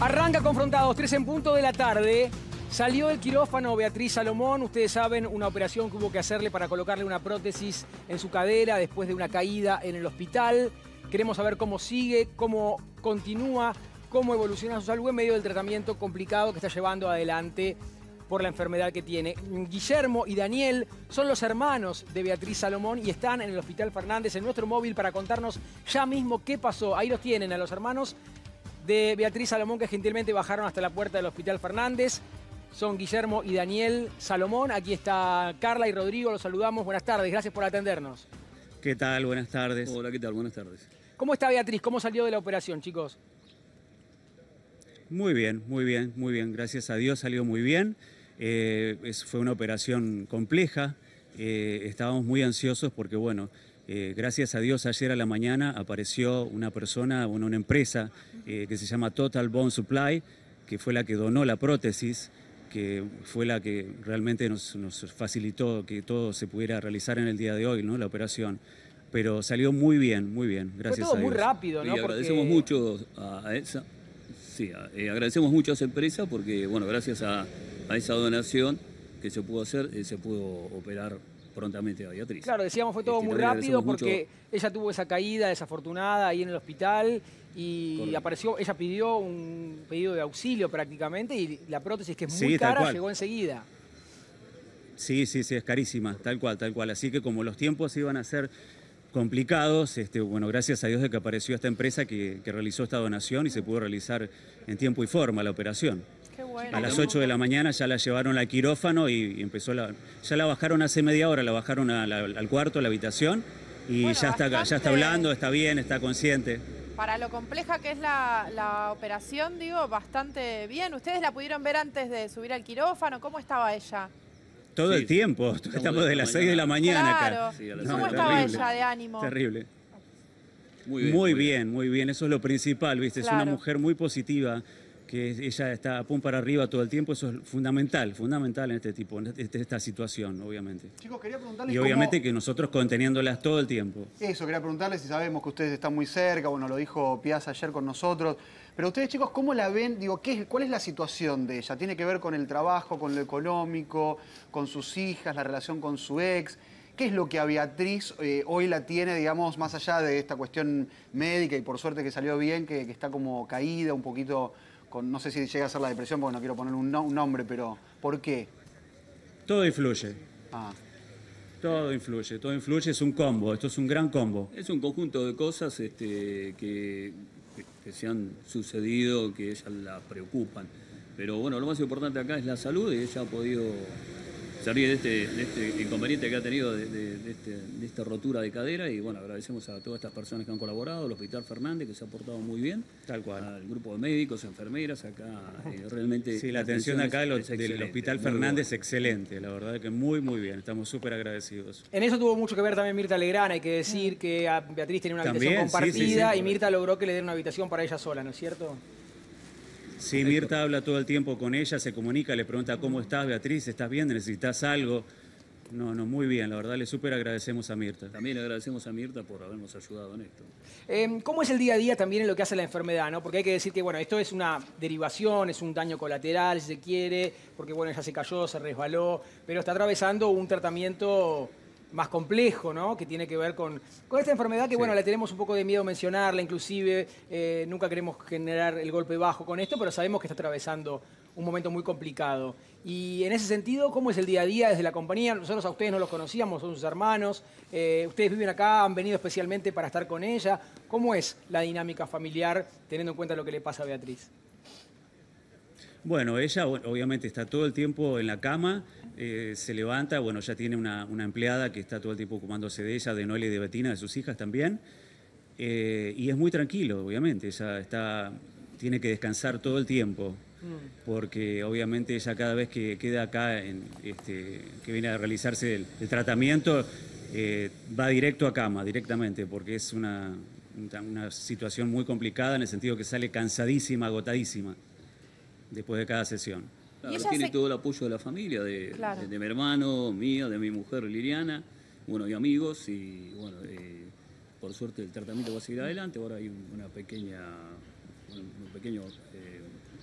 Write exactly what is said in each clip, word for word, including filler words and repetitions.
Arranca Confrontados, tres en punto de la tarde. Salió del quirófano Beatriz Salomón. Ustedes saben, una operación que hubo que hacerle para colocarle una prótesis en su cadera después de una caída en el hospital. Queremos saber cómo sigue, cómo continúa, cómo evoluciona su salud en medio del tratamiento complicado que está llevando adelante por la enfermedad que tiene. Guillermo y Daniel son los hermanos de Beatriz Salomón y están en el Hospital Fernández en nuestro móvil para contarnos ya mismo qué pasó. Ahí los tienen, a los hermanos de Beatriz Salomón, que gentilmente bajaron hasta la puerta del Hospital Fernández. Son Guillermo y Daniel Salomón. Aquí está Carla y Rodrigo, los saludamos. Buenas tardes, gracias por atendernos. ¿Qué tal? Buenas tardes. Hola, ¿qué tal? Buenas tardes. ¿Cómo está Beatriz? ¿Cómo salió de la operación, chicos? Muy bien, muy bien, muy bien. Gracias a Dios salió muy bien. Eh, es, fue una operación compleja. Eh, estábamos muy ansiosos porque, bueno, eh, gracias a Dios ayer a la mañana apareció una persona, bueno, una empresa eh, que se llama Total Bone Supply, que fue la que donó la prótesis, que fue la que realmente nos, nos facilitó que todo se pudiera realizar en el día de hoy, ¿no? La operación. Pero salió muy bien, muy bien, gracias a Dios. Fue todo muy rápido, ¿no? Y agradecemos porque... mucho a esa, sí, eh, agradecemos mucho a esa empresa porque, bueno, gracias a, a esa donación que se pudo hacer, eh, se pudo operar prontamente a Beatriz. Claro, decíamos, fue todo Este, muy también rápido agradecemos porque mucho... ella tuvo esa caída desafortunada ahí en el hospital y Correcto. apareció, ella pidió un pedido de auxilio prácticamente y la prótesis, que es muy Sí, tal cara, cual. llegó enseguida. Sí, sí, sí, es carísima, tal cual, tal cual. Así que como los tiempos iban a ser complicados, este, bueno, gracias a Dios de que apareció esta empresa que, que realizó esta donación y se pudo realizar en tiempo y forma la operación. Qué bueno. A las ocho de la mañana ya la llevaron al quirófano y, y empezó la... Ya la bajaron hace media hora, la bajaron a la- al cuarto, a la habitación, y Bueno, ya, está, ya bastante- está hablando, está bien, está consciente. Para lo compleja que es la, la operación, digo, bastante bien. ¿Ustedes la pudieron ver antes de subir al quirófano? ¿Cómo estaba ella? Todo Sí, el tiempo, estamos estamos de de la las seis de la mañana Claro. acá. Sí, a las ¿Y seis cómo de la estaba terrible, ella de ánimo? Terrible. Muy Muy bien. bien, muy bien, eso es lo principal, ¿viste? Es una Claro. mujer muy positiva, que ella está a pum para arriba todo el tiempo, eso es fundamental, fundamental en este tipo, en este- esta situación, obviamente. Chicos, quería preguntarles Y cómo- obviamente que nosotros conteniéndolas todo el tiempo. Eso, quería preguntarles si sabemos que ustedes están muy cerca, bueno, lo dijo Piazza ayer con nosotros, pero ustedes, chicos, ¿cómo la ven? Digo, ¿qué es, ¿cuál es la situación de ella? ¿Tiene que ver con el trabajo, con lo económico, con sus hijas, la relación con su ex? ¿Qué es lo que a Beatriz eh, hoy la tiene, digamos, más allá de esta cuestión médica y por suerte que salió bien, que, que está como caída, un poquito, con, no sé si llega a ser la depresión, porque no quiero poner un, no- un nombre, pero ¿por qué? Todo influye, Ah. todo influye, todo influye, es un combo, esto es un gran combo. Es un conjunto de cosas este, que, que, que se han sucedido, que ella la preocupan. Pero bueno, lo más importante acá es la salud y ella ha podido salir de este, de este inconveniente que ha tenido de, de- de este- de esta rotura de cadera y bueno, agradecemos a todas estas personas que han colaborado, al Hospital Fernández que se ha portado muy bien, Tal cual. al grupo de médicos, enfermeras, acá eh, realmente... Sí, la atención acá es- del, es del excelente, Hospital muy Fernández es buena. excelente, la verdad que muy, muy bien, estamos súper agradecidos. En eso tuvo mucho que ver también Mirta Legrand. Hay que decir que a Beatriz tenía una habitación También, sí, compartida sí, sí. y Mirta logró que le den una habitación para ella sola, ¿no es cierto? Sí, Mirta habla todo el tiempo con ella, se comunica, le pregunta cómo estás, Beatriz, ¿estás bien? ¿Necesitas algo? No, no, muy bien, la verdad le súper agradecemos a Mirta. También agradecemos a Mirta por habernos ayudado en esto. Eh, ¿Cómo es el día a día también en lo que hace la enfermedad, ¿no? Porque hay que decir que, bueno, esto es una derivación, es un daño colateral, si se quiere, porque, bueno, ella se cayó, se resbaló, pero está atravesando un tratamiento más complejo, ¿no? Que tiene que ver con, con esta enfermedad que, bueno, le tenemos un poco de miedo mencionarla, inclusive eh, nunca queremos generar el golpe bajo con esto, pero sabemos que está atravesando un momento muy complicado. Y en ese sentido, ¿cómo es el día a día desde la compañía? Nosotros a ustedes no los conocíamos, son sus hermanos, eh, ustedes viven acá, han venido especialmente para estar con ella. ¿Cómo es la dinámica familiar teniendo en cuenta lo que le pasa a Beatriz? Bueno, ella bueno, obviamente está todo el tiempo en la cama, eh, se levanta, bueno, ya tiene una, una empleada que está todo el tiempo ocupándose de ella, de Noelia y de Betina, de sus hijas también, eh, y es muy tranquilo, obviamente, ella está, tiene que descansar todo el tiempo, porque obviamente ella cada vez que queda acá, en, este, que viene a realizarse el, el tratamiento, eh, va directo a cama, directamente, porque es una, una situación muy complicada en el sentido que sale cansadísima, agotadísima, después de cada sesión. Claro, Y ella tiene se- todo el apoyo de la familia, de, Claro. de- de mi hermano, mía, de mi mujer Liliana, bueno, y amigos, y bueno, eh, por suerte el tratamiento va a seguir adelante, ahora hay un- una pequeña, un, un pequeño eh,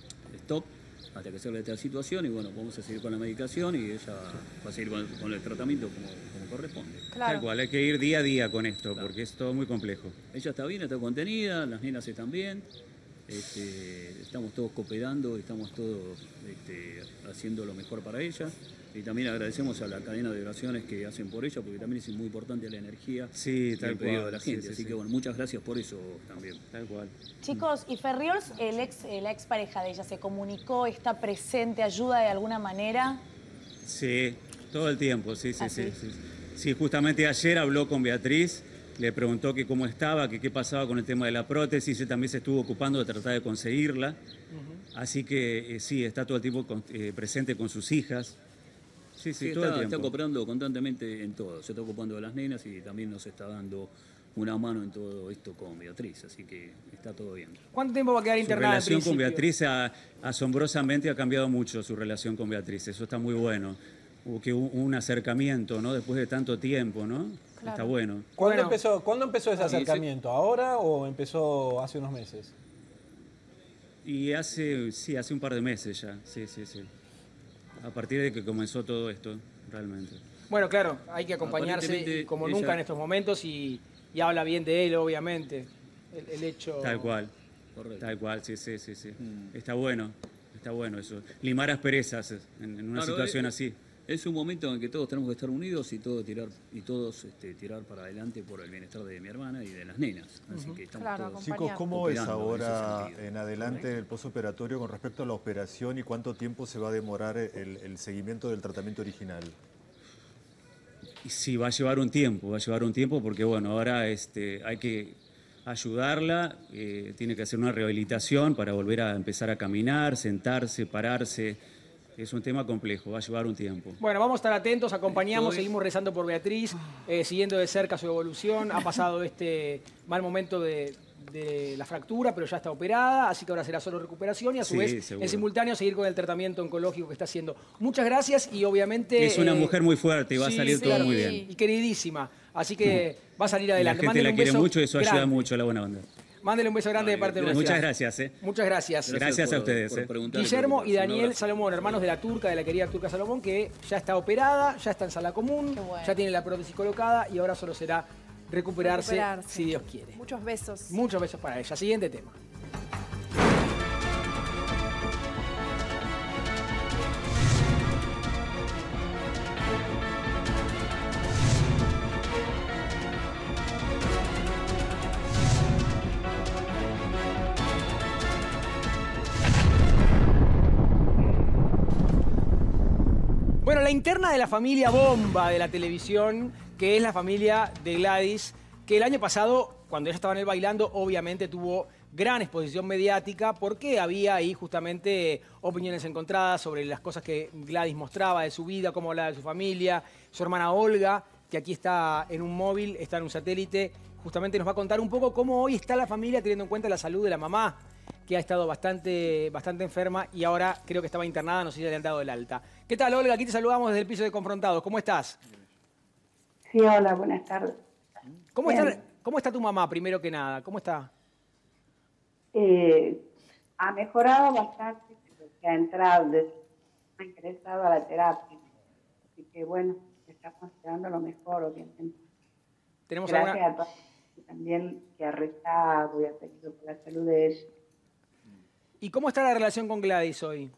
stop hasta que se arregle esta situación y bueno, vamos a seguir con la medicación y ella va a seguir con, con el tratamiento como, como corresponde. Claro. Tal cual, hay que ir día a día con esto, porque es todo muy complejo. Ella está bien, está contenida, las nenas están bien, este, estamos todos cooperando, estamos todos este, haciendo lo mejor para ella. Y también agradecemos a la cadena de oraciones que hacen por ella, porque también es muy importante la energía Sí, y tal el pedido cual. de la Sí, gente. sí, Así sí. que bueno, muchas gracias por eso también. Tal cual. Chicos, ¿y Ferriols, el ex, la expareja de ella, se comunicó, está presente, ayuda de alguna manera? Sí, todo el tiempo, sí, sí, ¿Ah, sí, sí? sí. Sí, justamente ayer habló con Beatriz, le preguntó que cómo estaba, que qué pasaba con el tema de la prótesis, él también se estuvo ocupando de tratar de conseguirla. Uh-huh. Así que eh, sí, está todo el tiempo con, eh, presente con sus hijas. Sí, sí, Sí, todo está, el está tiempo. cooperando constantemente en todo. Se está ocupando de las nenas y también nos está dando una mano en todo esto con Beatriz. Así que está todo bien. ¿Cuánto tiempo va a quedar Su internada? relación en con principio? Beatriz ha- asombrosamente ha cambiado mucho su relación con Beatriz. Eso está muy bueno. Hubo que un, un acercamiento, ¿no? Después de tanto tiempo, ¿no? Claro. Está bueno. ¿Cuándo, Bueno. empezó, ¿Cuándo empezó ese Ah, y ese- acercamiento? ¿Ahora o empezó hace unos meses? Y hace, sí, hace un par de meses ya. Sí, sí, sí. A partir de que comenzó todo esto, realmente. Bueno, claro, hay que acompañarse Aparentemente, y como ella- nunca en estos momentos y, y habla bien de él, obviamente. El, el hecho... Tal cual. Correcto. Tal cual, sí, sí, sí, sí. Mm. Está bueno, está bueno eso. Limar asperezas en, en una Claro, situación eh, así. Es un momento en que todos tenemos que estar unidos y todos tirar y todos este, tirar para adelante por el bienestar de mi hermana y de las nenas. Así que estamos Claro, todos acompañados. Chicos, ¿cómo es cooperando en ese ahora sentido. en adelante el posoperatorio con respecto a la operación y cuánto tiempo se va a demorar el, el seguimiento del tratamiento original? Y sí, va a llevar un tiempo, va a llevar un tiempo porque, bueno, ahora este, hay que ayudarla, eh, tiene que hacer una rehabilitación para volver a empezar a caminar, sentarse, pararse. Es un tema complejo, va a llevar un tiempo. Bueno, vamos a estar atentos, acompañamos, Estoy- seguimos rezando por Beatriz, eh, siguiendo de cerca su evolución. Ha pasado este mal momento de, de la fractura, pero ya está operada, así que ahora será solo recuperación y a su Sí, vez, seguro. en simultáneo, seguir con el tratamiento oncológico que está haciendo. Muchas gracias y obviamente... Es una eh, mujer muy fuerte y va a sí, salir sí, todo muy bien. Y queridísima, así que va a salir Y la adelante. gente Mándele la un quiere beso mucho y eso ayuda grande. mucho a la buena onda. Mándele un beso grande de parte nuestra. Muchas gracias. ¿eh? Muchas gracias. Gracias a por- ustedes, por eh. preguntar y Guillermo y preocuparse. Un Daniel abrazo. Salomón, hermanos de la Turca, de la querida Turca Salomón, que ya está operada, ya está en sala común, Qué bueno. ya tiene la prótesis colocada y ahora solo será recuperarse, Recuperarse. si Dios quiere. Muchos besos. Muchos besos para ella. Siguiente tema. Bueno, la interna de la familia bomba de la televisión, que es la familia de Gladys, que el año pasado, cuando ella estaba en el Bailando, obviamente tuvo gran exposición mediática porque había ahí justamente opiniones encontradas sobre las cosas que Gladys mostraba de su vida, cómo hablaba de su familia. Su hermana Olga, que aquí está en un móvil, está en un satélite, justamente nos va a contar un poco cómo hoy está la familia teniendo en cuenta la salud de la mamá, que ha estado bastante, bastante enferma y ahora creo que estaba internada, no sé si le han dado el alta. ¿Qué tal, Olga? Aquí te saludamos desde el piso de Confrontados. ¿Cómo estás? Sí, hola, buenas tardes. ¿Cómo Bien. está, ¿Cómo está tu mamá, primero que nada? ¿Cómo está? Eh, ha mejorado bastante, pero se ha entrado, desde- ha ingresado a la terapia. Así que bueno, se está considerando lo mejor, obviamente. Tenemos Gracias alguna... a todos también que ha rezado y ha pedido por la salud de ella. ¿Y cómo está la relación con Gladys hoy?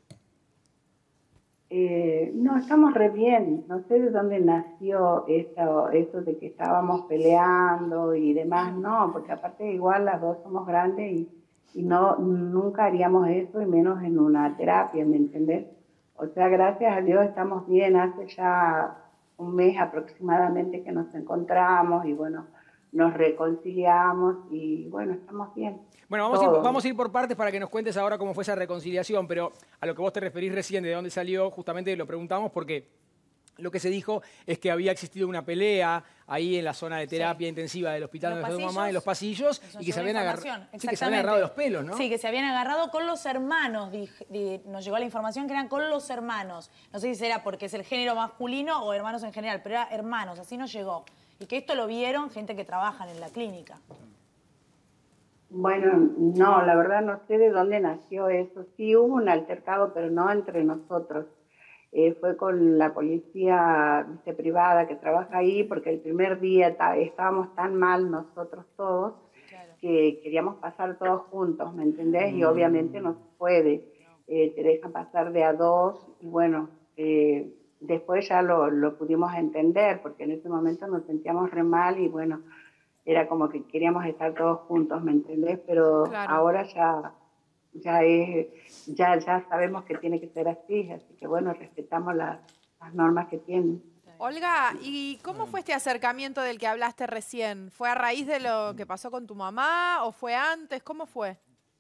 Eh, no, estamos re bien. No sé de dónde nació esto, esto de que estábamos peleando y demás. No, porque aparte igual las dos somos grandes y, y no nunca haríamos eso y menos en una terapia, ¿me entendés? O sea, gracias a Dios estamos bien. Hace ya un mes aproximadamente que nos encontramos y bueno, nos reconciliamos y bueno, estamos bien. Bueno, vamos a, ir, Todo. vamos a ir por partes para que nos cuentes ahora cómo fue esa reconciliación, pero a lo que vos te referís recién, de dónde salió, justamente lo preguntamos porque lo que se dijo es que había existido una pelea ahí en la zona de terapia Sí. intensiva del hospital En donde los está tu mamá, pasillos. en los pasillos, Nos y que se, llegó la habían agar- información, sí, que se habían agarrado de los exactamente. pelos, ¿no? Sí, que se habían agarrado con los hermanos. dij- di- nos llegó la información que eran con los hermanos. No sé si será porque es el género masculino o hermanos en general, pero era hermanos, así nos llegó. Y que esto lo vieron gente que trabaja en la clínica. Bueno, no, la verdad no sé de dónde nació eso. Sí hubo un altercado, pero no entre nosotros. Eh, fue con la policía, viste, privada que trabaja ahí, porque el primer día ta- estábamos tan mal nosotros todos que queríamos pasar todos juntos, ¿me entendés? Y obviamente no se puede. Eh, te dejan pasar de a dos y bueno, eh, después ya lo, lo pudimos entender, porque en ese momento nos sentíamos re mal y bueno, era como que queríamos estar todos juntos, ¿me entendés? Pero Claro. ahora ya, ya, es, ya, ya sabemos que tiene que ser así, así que bueno, respetamos las, las normas que tienen. Olga, ¿y cómo fue este acercamiento del que hablaste recién? ¿Fue a raíz de lo que pasó con tu mamá o fue antes? ¿Cómo fue?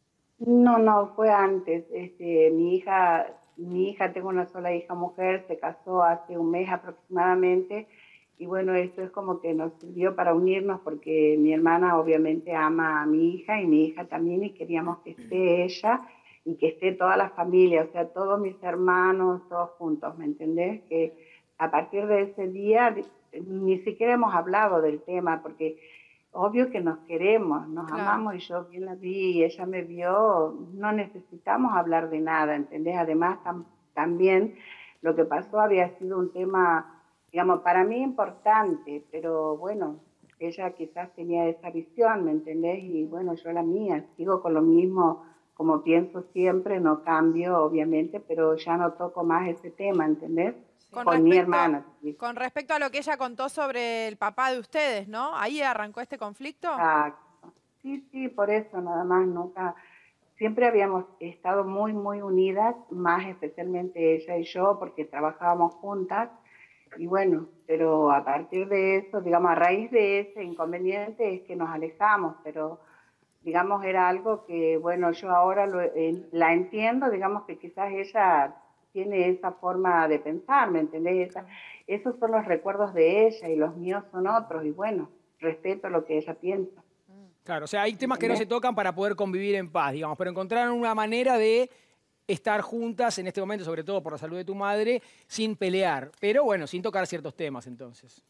No, no, fue antes. Este, mi hija, mi hija, tengo una sola hija mujer, se casó hace un mes aproximadamente y bueno, esto es como que nos sirvió para unirnos porque mi hermana obviamente ama a mi hija y mi hija también y queríamos que esté ella y que esté toda la familia, o sea, todos mis hermanos, todos juntos, ¿me entendés? Que a partir de ese día ni siquiera hemos hablado del tema porque obvio que nos queremos, nos Claro. amamos y yo bien la vi y ella me vio, no necesitamos hablar de nada, ¿entendés? Además tam- también lo que pasó había sido un tema, digamos, para mí importante, pero bueno, ella quizás tenía esa visión, ¿me entendés? Y bueno, yo la mía, sigo con lo mismo, como pienso siempre, no cambio obviamente, pero ya no toco más ese tema, ¿entendés? Con Con mi respecto, hermana. con respecto a lo que ella contó sobre el papá de ustedes, ¿no? ¿Ahí arrancó este conflicto? Exacto. Sí, sí, por eso nada más, nunca, siempre habíamos estado muy, muy unidas, más especialmente ella y yo, porque trabajábamos juntas, y bueno, pero a partir de eso, digamos, a raíz de ese inconveniente es que nos alejamos, pero digamos, era algo que, bueno, yo ahora lo, eh, la entiendo, digamos que quizás ella tiene esa forma de pensar, ¿me entendés? Esa- esos son los recuerdos de ella y los míos son otros, y bueno, respeto lo que ella piensa. Claro, o sea, hay temas que no se tocan para poder convivir en paz, digamos, pero encontraron una manera de estar juntas en este momento, sobre todo por la salud de tu madre, sin pelear, pero bueno, sin tocar ciertos temas entonces.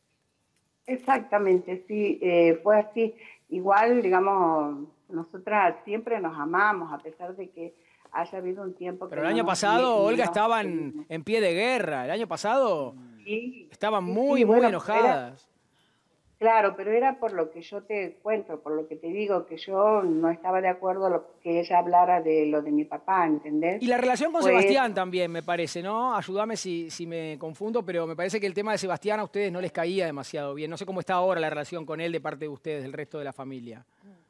Exactamente, sí, eh, fue así. Igual, digamos, nosotras siempre nos amamos, a pesar de que haya habido un tiempo que Pero el no año nos pasado, vi- Olga, nos estaban vimos. en pie de guerra. El año pasado Sí, estaban sí, muy, sí, muy bueno, enojadas. claro, pero era por lo que yo te cuento, por lo que te digo, que yo no estaba de acuerdo a lo que ella hablara de lo de mi papá, ¿entendés? Y la relación con Fue Sebastián eso. también, me parece, ¿no? Ayúdame si, si me confundo, pero me parece que el tema de Sebastián a ustedes no les caía demasiado bien. No sé cómo está ahora la relación con él de parte de ustedes, del resto de la familia.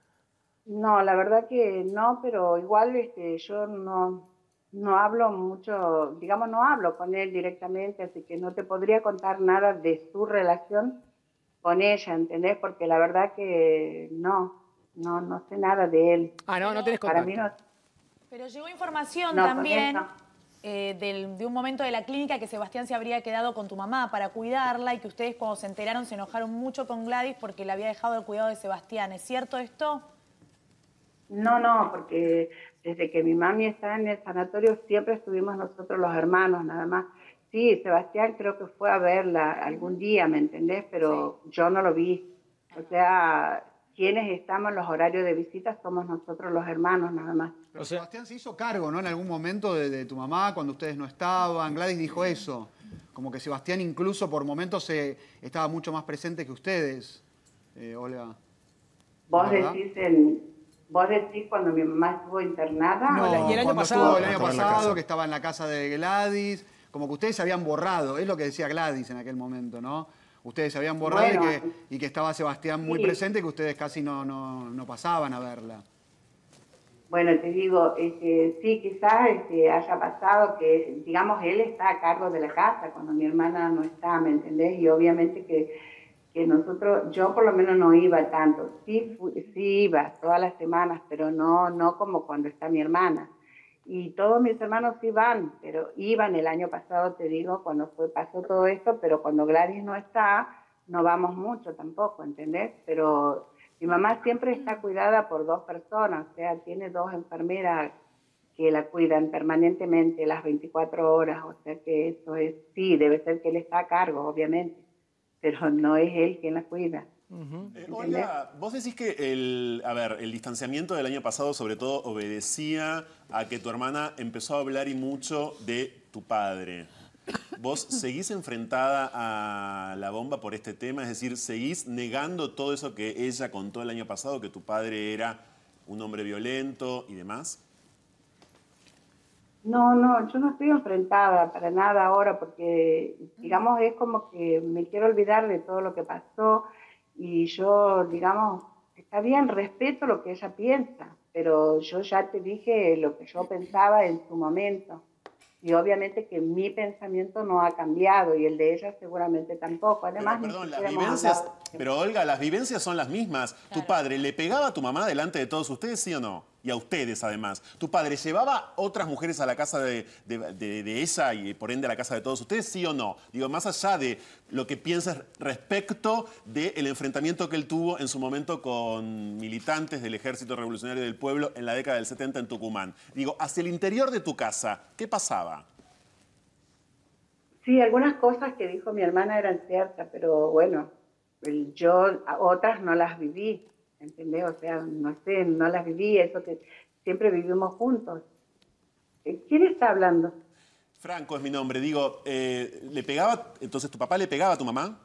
No, la verdad que no, pero igual este, yo no, no hablo mucho, digamos, no hablo con él directamente, así que no te podría contar nada de su relación con ella, ¿entendés? Porque la verdad que no, no, no sé nada de él. Ah, no, no tenés Para contacto. mí no, Pero llegó información no, con él también no. eh, del- de un momento de la clínica que Sebastián se habría quedado con tu mamá para cuidarla y que ustedes cuando se enteraron se enojaron mucho con Gladys porque le había dejado el cuidado de Sebastián. ¿Es cierto esto? No, no, porque desde que mi mami está en el sanatorio siempre estuvimos nosotros los hermanos, nada más. Sí, Sebastián creo que fue a verla algún día, ¿me entendés? Pero yo no lo vi. O sea, quienes estamos en los horarios de visita somos nosotros los hermanos, nada más. Pero O sea- Sebastián se hizo cargo, ¿no? En algún momento de, de tu mamá, cuando ustedes no estaban. Gladys dijo eso. Como que Sebastián incluso por momentos se, estaba mucho más presente que ustedes, eh, Olga. Vos ¿Verdad? decís, en, vos decís cuando mi mamá estuvo internada. No, No, y el año cuando pasado- estuvo el año Estaba en la pasado, casa. que estaba en la casa de Gladys, como que ustedes se habían borrado, es lo que decía Gladys en aquel momento, ¿no? Ustedes se habían borrado Bueno, y, que, y que estaba Sebastián muy sí. presente, que ustedes casi no, no, no pasaban a verla. Bueno, te digo, este, sí, quizás este, haya pasado que, digamos, él está a cargo de la casa cuando mi hermana no está, ¿me entendés? Y obviamente que, que nosotros, yo por lo menos no iba tanto, sí, fu- sí iba todas las semanas, pero no, no como cuando está mi hermana. Y todos mis hermanos sí van, pero iban el año pasado, te digo, cuando fue, pasó todo esto, pero cuando Gladys no está, no vamos mucho tampoco, ¿entendés? Pero mi mamá siempre está cuidada por dos personas, o sea, tiene dos enfermeras que la cuidan permanentemente las veinticuatro horas, o sea que eso es, sí, debe ser que él está a cargo, obviamente, pero no es él quien la cuida. Uh-huh. eh, Olga, vos decís que el, a ver, el distanciamiento del año pasado sobre todo obedecía a que tu hermana empezó a hablar y mucho de tu padre. ¿Vos seguís enfrentada a la bomba por este tema? Es decir, ¿seguís negando todo eso que ella contó el año pasado, que tu padre era un hombre violento y demás? No, no, yo no estoy enfrentada para nada ahora porque, digamos, es como que me quiero olvidar de todo lo que pasó y yo, digamos, está bien, respeto lo que ella piensa, pero yo ya te dije lo que yo pensaba en su momento. Y obviamente que mi pensamiento no ha cambiado y el de ella seguramente tampoco. Además, pero, perdón, las vivencias, pero Olga, las vivencias son las mismas. Claro. ¿Tu padre le pegaba a tu mamá delante de todos ustedes, sí o no? Y a ustedes, además. ¿Tu padre llevaba otras mujeres a la casa de, de, de, de ella y por ende a la casa de todos ustedes, sí o no? Digo, más allá de lo que piensas respecto del enfrentamiento que él tuvo en su momento con militantes del Ejército Revolucionario del Pueblo en la década del setenta en Tucumán. Digo, hacia el interior de tu casa, ¿qué pasaba? Sí, algunas cosas que dijo mi hermana eran ciertas, pero bueno, yo otras no las viví. ¿Entendés? O sea, no sé, no las viví, eso que siempre vivimos juntos. ¿Quién está hablando? Franco es mi nombre. Digo, eh, ¿le pegaba, entonces tu papá le pegaba a tu mamá?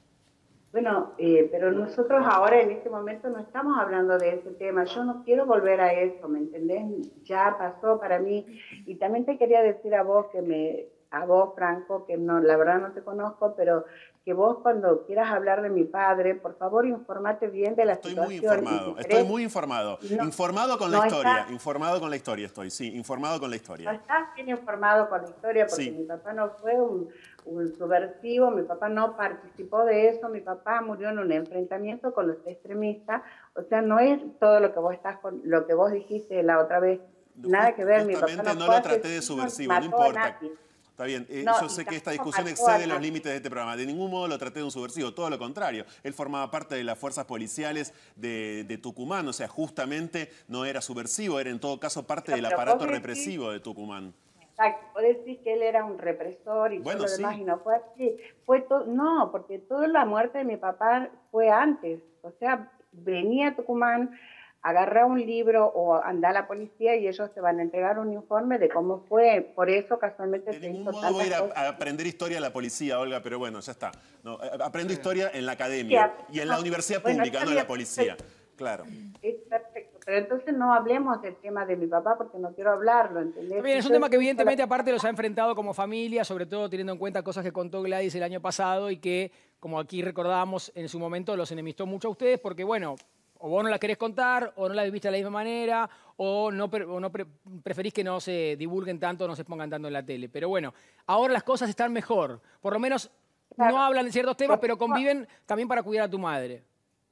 Bueno, eh, pero nosotros ahora en este momento no estamos hablando de ese tema. Yo no quiero volver a eso, ¿me entendés? Ya pasó para mí. Y también te quería decir a vos que me, a vos, Franco, que no, la verdad no te conozco, pero que vos cuando quieras hablar de mi padre, por favor informate bien de la estoy situación. Estoy muy informado, estoy muy informado. No, informado con la no historia, está, informado con la historia estoy, sí, informado con la historia. No estás bien informado con la historia porque sí. Mi papá no fue un, un subversivo, mi papá no participó de eso, mi papá murió en un enfrentamiento con los extremistas, o sea, no es todo lo que vos estás con, lo que vos dijiste la otra vez, no, nada que ver, mi papá no, no lo traté de subversivo, no importa. Está bien, eh, no, yo sé que esta discusión excede los límites de este programa. De ningún modo lo traté de un subversivo, todo lo contrario. Él formaba parte de las fuerzas policiales de, de Tucumán, o sea, justamente no era subversivo, era en todo caso parte pero, del aparato represivo decís, de Tucumán. Exacto, vos decís que él era un represor y bueno, todo lo sí. demás, y no fue así. Fue to no, porque toda la muerte de mi papá fue antes, o sea, venía a Tucumán, agarra un libro o anda a la policía y ellos te van a entregar un informe de cómo fue. Por eso casualmente de se ningún hizo modo voy a ir a, cosas. a aprender historia a la policía, Olga, pero bueno, ya está. No, aprendo historia en la academia sí, y en la universidad bueno, pública, no en la policía. Claro. Es perfecto, pero entonces no hablemos del tema de mi papá porque no quiero hablarlo, ¿entendés? Bien, es un tema que evidentemente aparte los ha enfrentado como familia, sobre todo teniendo en cuenta cosas que contó Gladys el año pasado y que, como aquí recordábamos, en su momento los enemistó mucho a ustedes porque, bueno, o vos no la querés contar, o no la viviste de la misma manera, o no, o no pre preferís que no se divulguen tanto, no se pongan tanto en la tele. Pero bueno, ahora las cosas están mejor. Por lo menos claro. no hablan de ciertos temas, pero conviven también para cuidar a tu madre.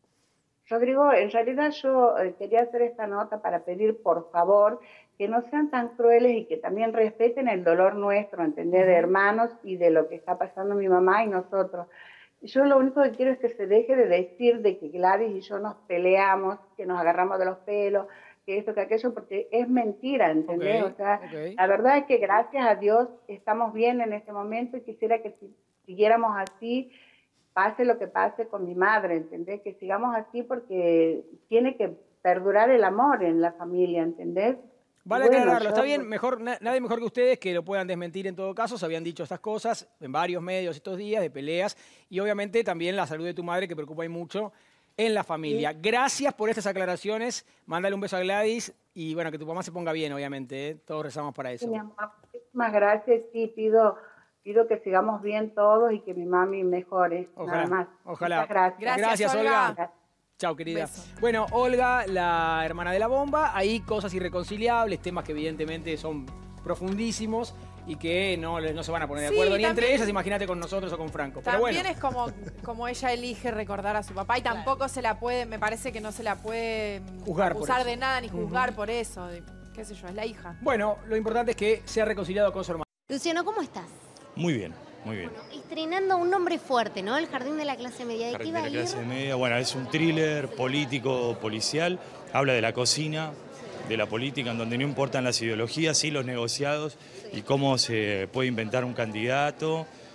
Rodrigo, en realidad yo eh, quería hacer esta nota para pedir, por favor, que no sean tan crueles y que también respeten el dolor nuestro, ¿entendés? De hermanos y de lo que está pasando mi mamá y nosotros. Yo lo único que quiero es que se deje de decir de que Gladys y yo nos peleamos, que nos agarramos de los pelos, que esto, que aquello, porque es mentira, ¿entendés? Okay, o sea, okay. La verdad es que gracias a Dios estamos bien en este momento y quisiera que si siguiéramos así, pase lo que pase con mi madre, ¿entendés? Que sigamos así porque tiene que perdurar el amor en la familia, ¿entendés? Vale bueno, aclararlo, yo... está bien, mejor, nadie mejor que ustedes que lo puedan desmentir en todo caso, se habían dicho estas cosas en varios medios estos días de peleas y obviamente también la salud de tu madre que preocupa mucho en la familia. Sí. Gracias por estas aclaraciones, mándale un beso a Gladys y bueno, que tu mamá se ponga bien obviamente, ¿eh? Todos rezamos para eso. Sí, mi amor, muchísimas gracias, sí, pido, pido que sigamos bien todos y que mi mami mejore, ojalá, nada más. Ojalá. Muchas gracias. Gracias, gracias Olga. Olga. Chao, querida. Beso. Bueno, Olga, la hermana de la bomba, hay cosas irreconciliables, temas que evidentemente son profundísimos y que no, no se van a poner de sí, acuerdo ni también, entre ellas, imagínate con nosotros o con Franco. Pero también bueno. es como, como ella elige recordar a su papá y tampoco claro. se la puede, me parece que no se la puede juzgar acusar de nada ni juzgar uh-huh. por eso, qué sé yo, es la hija. Bueno, lo importante es que se ha reconciliado con su hermana. Luciano, ¿cómo estás? Muy bien. Muy bien. Bueno, estrenando un nombre fuerte, ¿no? El Jardín de la Clase Media. ¿De Jardín qué va de la a ir? Clase Media, bueno, es un thriller político, policial. Habla de la cocina, de la política, en donde no importan las ideologías, sí los negociados y cómo se puede inventar un candidato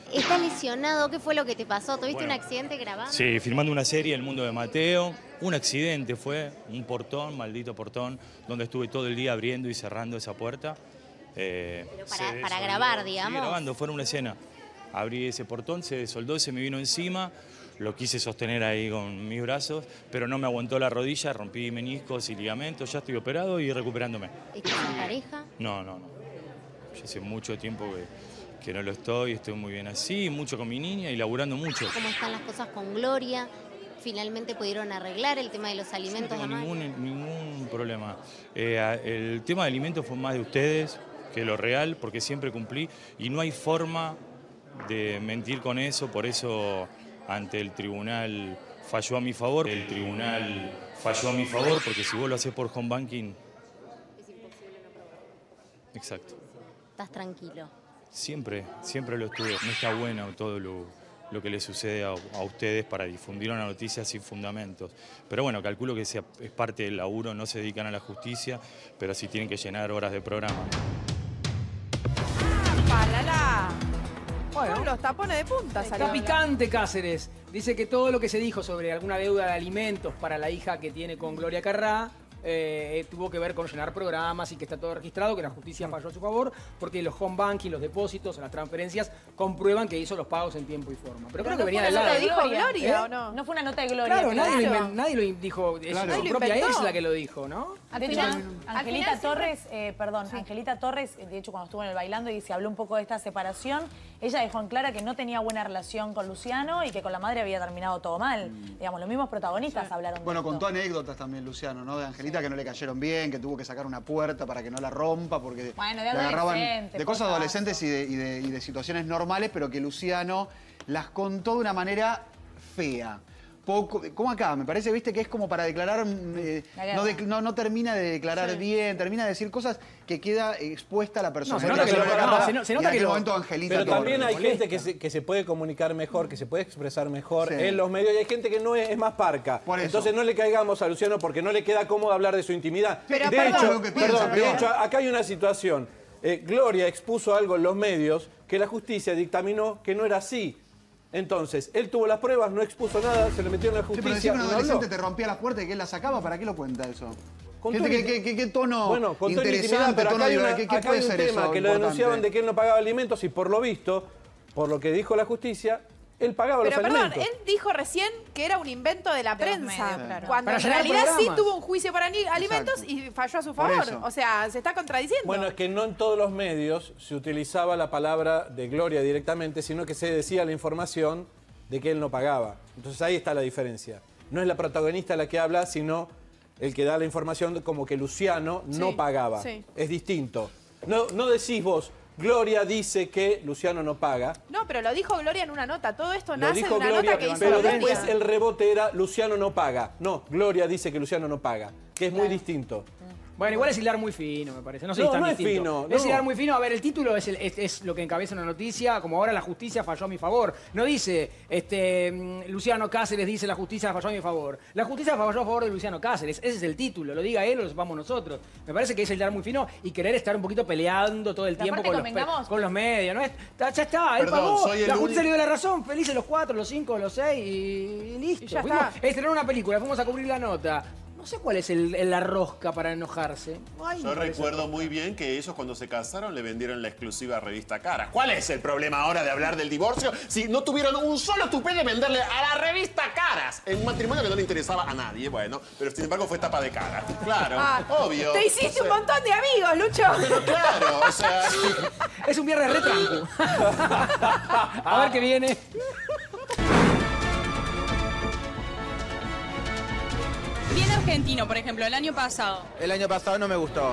¿Estás lesionado? ¿Qué fue lo que te pasó? ¿Tuviste Bueno. un accidente grabando? Sí, filmando una serie, El Mundo de Mateo. Un accidente fue, un portón, maldito portón, donde estuve todo el día abriendo y cerrando esa puerta. Eh, Pero se para, para desoldó. grabar, Sí, digamos. grabando, fue una escena. Abrí ese portón, se desoldó, se me vino encima. Lo quise sostener ahí con mis brazos, pero no me aguantó la rodilla, rompí meniscos y ligamentos. Ya estoy operado y recuperándome. ¿Estás en pareja? No, no, no. Ya hace mucho tiempo que, que no lo estoy, estoy muy bien así, mucho con mi niña y laburando mucho. ¿Cómo están las cosas con Gloria? ¿Finalmente pudieron arreglar el tema de los alimentos? No tengo de Amalia? ningún, ningún problema. Eh, a- el tema de alimentos fue más de ustedes que lo real, porque siempre cumplí y no hay forma de mentir con eso, por eso ante el tribunal falló a mi favor. El tribunal falló a mi favor, porque si vos lo haces por home banking... Es imposible no probar. Exacto. Estás tranquilo. Siempre, siempre lo estuve. No está bueno todo lo, lo que le sucede a, a ustedes para difundir una noticia sin fundamentos. Pero bueno, calculo que sea, es parte del laburo, no se dedican a la justicia, pero sí tienen que llenar horas de programa. ¡Palala! Bueno. Son los tapones de punta, Está salió. picante Cáceres. Dice que todo lo que se dijo sobre alguna deuda de alimentos para la hija que tiene con Gloria Carrá eh, tuvo que ver con llenar programas y que está todo registrado, que la justicia falló a su favor, porque los home banking, los depósitos, las transferencias comprueban que hizo los pagos en tiempo y forma. Pero, creo que venía del lado. ¿Lo dijo Gloria, Gloria ¿Eh? o no? No fue una nota de Gloria. Claro, que nadie, lo lo dijo. inven- nadie lo dijo, es Claro. su Nadie lo propia inventó. ex la que lo dijo, ¿no? De Al hecho, final- Angelita al final Torres, eh, perdón, Angelita Torres, de hecho, cuando estuvo en el Bailando y se habló un poco de esta separación, ella dejó en clara que no tenía buena relación con Luciano y que con la madre había terminado todo mal. Digamos, los mismos protagonistas hablaron Bueno, de esto. contó anécdotas también Luciano, ¿no? De Angelita que no le cayeron bien, que tuvo que sacar una puerta para que no la rompa, porque Bueno, de le agarraban adolescente, de cosas cosas. adolescentes y de, y, de, y de situaciones normales, pero que Luciano las contó de una manera fea. Poco, como acá, me parece, viste, que es como para declarar, eh, La guerra. no, de- no, no termina de declarar Sí. bien, termina de decir cosas que queda expuesta la persona. No, se nota que lo- no, se no- se nota en que aquel lo- momento Angelita Pero Torres. también hay molesta. gente que se, que se puede comunicar mejor, que se puede expresar mejor Sí. en los medios y hay gente que no es, es más parca. Por eso. Entonces no le caigamos a Luciano porque no le queda cómodo hablar de su intimidad. Pero de perdón, hecho, lo que piensa, perdón, de peor. hecho, acá hay una situación. Eh, Gloria expuso algo en los medios que la justicia dictaminó que no era así. Entonces, él tuvo las pruebas, no expuso nada, se le metió en la Sí, pero justicia. decir que un no adolescente habló. te rompía las puertas y que él las sacaba, ¿para qué lo cuenta eso? Contó Gente, en- ¿qué, qué- qué- qué tono Bueno, con toda intimidad, interesante, pero tono acá hay, una- divertido? ¿Qué, qué acá puede hay un ser tema eso que lo importante? denunciaban de que él no pagaba alimentos y por lo visto, por lo que dijo la justicia, él pagaba Pero los perdón, alimentos. él dijo recién que era un invento de la De los prensa. medios, claro. Cuando Para en llenar realidad sí programas. tuvo un juicio por ani- alimentos y falló a su Por favor. eso. O sea, se está contradiciendo. Bueno, es que no en todos los medios se utilizaba la palabra de Gloria directamente, sino que se decía la información de que él no pagaba. Entonces ahí está la diferencia. No es la protagonista la que habla, sino el que da la información como que Luciano no Sí, pagaba. sí. Es distinto. No, no decís vos, Gloria dice que Luciano no paga. No, pero lo dijo Gloria en una nota. Todo esto Lo nace dijo de una Gloria, nota que hizo pero Gloria. después el rebote era Luciano no paga. No, Gloria dice que Luciano no paga, que es muy distinto. Bueno, igual es hilar muy fino, me parece. No sé si No, tan no es distinto. fino, Es no. hilar muy fino. A ver, el título es, el- es- es lo que encabeza una noticia, como ahora la justicia falló a mi favor. No dice, este, mm, Luciano Cáceres dice la justicia falló a mi favor. La justicia falló a favor de Luciano Cáceres. Ese es el título. Lo diga él o lo sepamos nosotros. Me parece que es hilar muy fino y querer estar un poquito peleando todo el Pero tiempo aparte con los, pe- convengamos- con los medios. ¿No? Es- ta- ya está, él Perdón, pagó. soy el La justicia único- le dio la razón. Felices los cuatro, los cinco, los seis y listo. Y ya Fuimos- está. estrenaron una película, fuimos a cubrir la nota. No sé cuál es el, el- la rosca para enojarse. Ay, Yo me parece recuerdo muy bien que ellos cuando se casaron le vendieron la exclusiva revista Caras. ¿Cuál es el problema ahora de hablar del divorcio si no tuvieron un solo tupé de venderle a la revista Caras? En un matrimonio que no le interesaba a nadie, bueno, pero sin embargo fue tapa de cara. Claro, Ah, obvio. Te hiciste O un sea, montón de amigos, Lucho. Pero claro, o sea... Es un viernes retranco. A ver qué viene. Bien argentino, por ejemplo, el año pasado. El año pasado no me gustó.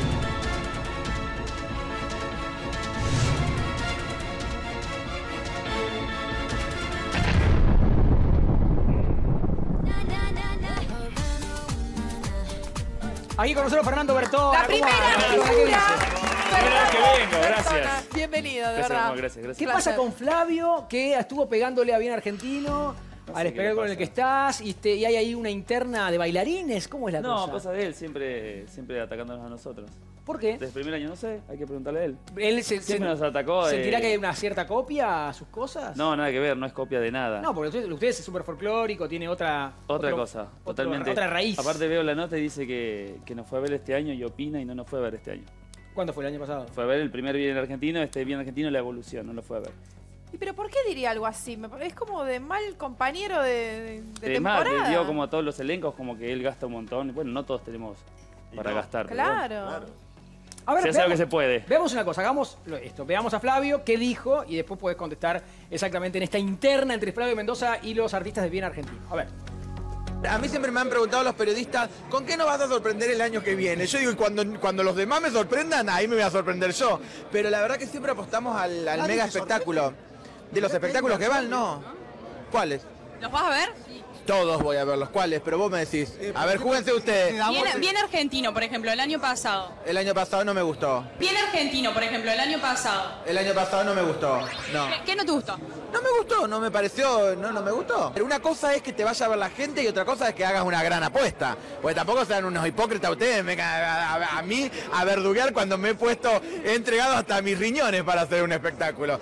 Aquí con nosotros Fernando Bertone. La primera figura. Primera vez que vengo, gracias. Persona. Bienvenido, de Gracias, verdad. amor, gracias, gracias. ¿Qué Un pasa placer. con Flavio que estuvo pegándole a bien argentino No al sé qué espectáculo le en el que pasa. estás y, este, y hay ahí una interna de bailarines? ¿Cómo es la No, cosa? cosa de él, siempre, siempre atacándonos a nosotros. ¿Por qué? Desde el primer año, no sé, hay que preguntarle a él. ¿Él se, Siempre se- nos atacó. ¿Sentirá eh, que hay una cierta copia a sus cosas? No, nada que ver, no es copia de nada. No, porque usted, usted es súper folclórico, tiene otra... Otra otro- cosa, otro- totalmente. Otra raíz. Aparte veo la nota y dice que, que nos fue a ver este año y opina y no nos fue a ver este año. ¿Cuándo fue el año pasado? Fue a ver el primer bien argentino, este bien argentino, la evolución, no lo fue a ver. ¿Y pero por qué diría algo así? Me pare- Es como de mal compañero de, de, de Es más, temporada. le dio como a todos los elencos, como que él gasta un montón. Bueno, no todos tenemos para no. gastar. pero bueno. Claro. A ver, Se hace lo veamos- que se puede. Veamos una cosa, hagamos lo- esto. Veamos a Flavio, qué dijo, y después podés contestar exactamente en esta interna entre Flavio Mendoza y los artistas de Bien Argentino. A ver. A mí siempre me han preguntado los periodistas, ¿con qué nos vas a sorprender el año que viene? Yo digo, cuando, cuando los demás me sorprendan, ahí me voy a sorprender yo. Pero la verdad que siempre apostamos al, al mega espectáculo. De los espectáculos que van, no. ¿Cuáles? ¿Los vas a ver? Todos voy a ver los cuales, pero vos me decís, a ver, júguense ustedes. Bien, bien argentino, por ejemplo, el año pasado. El año pasado no me gustó. Bien argentino, por ejemplo, el año pasado. El año pasado no me gustó. No. ¿Qué, qué no te gustó? No me gustó, no me pareció, no, no me gustó. Pero una cosa es que te vaya a ver la gente y otra cosa es que hagas una gran apuesta. Porque tampoco sean unos hipócritas ustedes, me, a, a, a mí a verduguear cuando me he puesto, he entregado hasta mis riñones para hacer un espectáculo.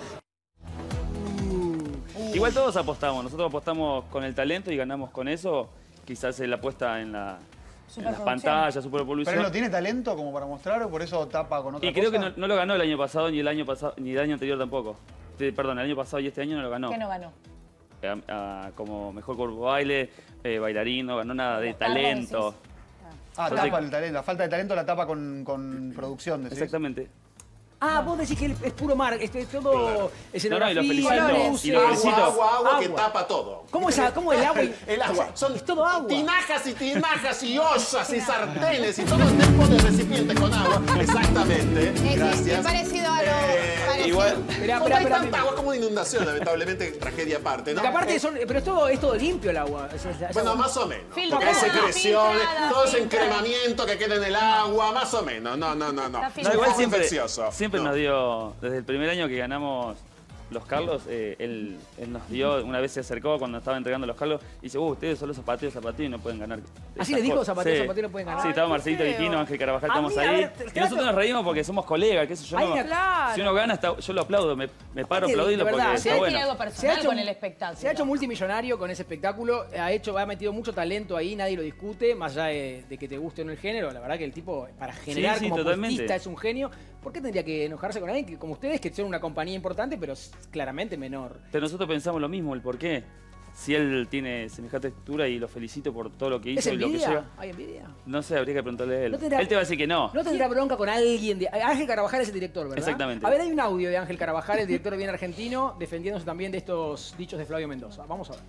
Igual todos apostamos, nosotros apostamos con el talento y ganamos con eso. Quizás la apuesta en la, en la pantalla, superpolución. ¿Pero él no tiene talento como para mostrar o por eso tapa con otra Y creo cosa? que no, no lo ganó el año pasado, ni el año pasado, ni el año anterior tampoco. Este, perdón, el año pasado y este año no lo ganó. ¿Qué no ganó? A- a- como mejor cuerpo baile, eh, bailarín, no ganó nada de Tardo, talento. Ah, Entonces- tapa el talento. La falta de talento la tapa con, con producción, decís. Exactamente. Ah, vos decís que él es puro mar, es, es todo escenografía, No, no, y lo felicito, luces, y lo felicito. Agua, agua, que agua. tapa todo. ¿Cómo es, cómo el agua? y- El agua. Son es todo agua. tinajas y tinajas y ollas y sartenes y todo el tiempo de recipiente con agua. Exactamente. Es, Gracias. es parecido a lo... Eh, parecido. igual. Espera, Cuando espera, hay espera, tanta agua como una inundación, lamentablemente, tragedia aparte, ¿no? Porque aparte Eh, son, pero es todo, es todo limpio el agua. Es- es- es Bueno, agua- más o menos. Filtrada, Porque hay secreciones, filtrada, todo ese filtrada. encremamiento que queda en el agua, más o menos. No, no, no, no. Está No, filtrada. igual Es siempre, infeccioso. siempre No. nos dio, desde el primer año que ganamos los Carlos, eh, él, él nos dio, una vez se acercó cuando estaba entregando los Carlos y dice, uh, ustedes son los zapatillos, zapatillos y no pueden ganar. ¿Así esas le dijo, cosas". zapatillos, Sí. zapatillos no pueden ganar? Sí, estaba Ay, Marcelito qué feo. Vitino, Ángel Carabajal, A estamos mí, a ahí. ver, Y nosotros nos reímos porque somos colegas, qué sé yo. Ay, no- claro. Si uno gana, está- yo lo aplaudo, me, me paro a Aparte, aplaudirlo de verdad, porque se está ha bueno. Tiene algo personal con el espectáculo. Se ha hecho multimillonario con ese espectáculo, ha hecho, ha metido mucho talento ahí, nadie lo discute, más allá de, de que te guste o no el género, la verdad que el tipo para generar sí, como totalmente. artista es un genio. ¿Por qué tendría que enojarse con alguien que, como ustedes, que son una compañía importante, pero es claramente menor? Pero nosotros pensamos lo mismo, el por qué. Si él tiene semejante textura y lo felicito por todo lo que ¿Es hizo y lo que envidia? llega. ¿Hay envidia? No sé, habría que preguntarle a él. No tendrá- Él te va a decir que no. ¿No tendrá bronca con alguien? De, Ángel Carabajal es el director, ¿verdad? Exactamente. A ver, hay un audio de Ángel Carabajal, el director de Bien Argentino, defendiéndose también de estos dichos de Flavio Mendoza. Vamos a ver.